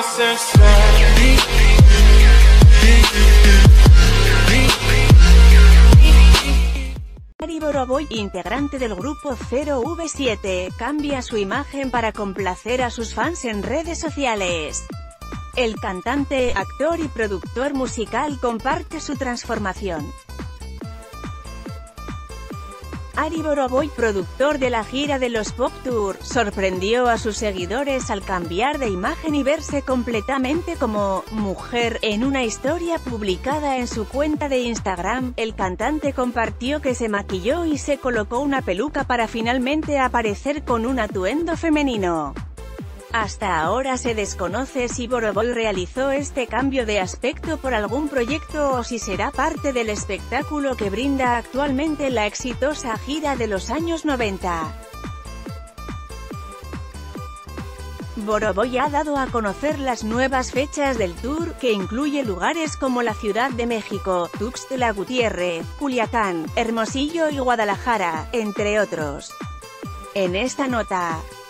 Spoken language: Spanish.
Ari Boroboy, integrante del grupo 0V7, cambia su imagen para complacer a sus fans en redes sociales. El cantante, actor y productor musical comparte su transformación. Ari Boroboy, productor de la gira de los Pop Tour, sorprendió a sus seguidores al cambiar de imagen y verse completamente como mujer. En una historia publicada en su cuenta de Instagram, el cantante compartió que se maquilló y se colocó una peluca para finalmente aparecer con un atuendo femenino. Hasta ahora se desconoce si Boroboy realizó este cambio de aspecto por algún proyecto o si será parte del espectáculo que brinda actualmente la exitosa gira de los años 90. Boroboy ha dado a conocer las nuevas fechas del tour, que incluye lugares como la Ciudad de México, Tuxtla Gutiérrez, Culiacán, Hermosillo y Guadalajara, entre otros. En esta nota,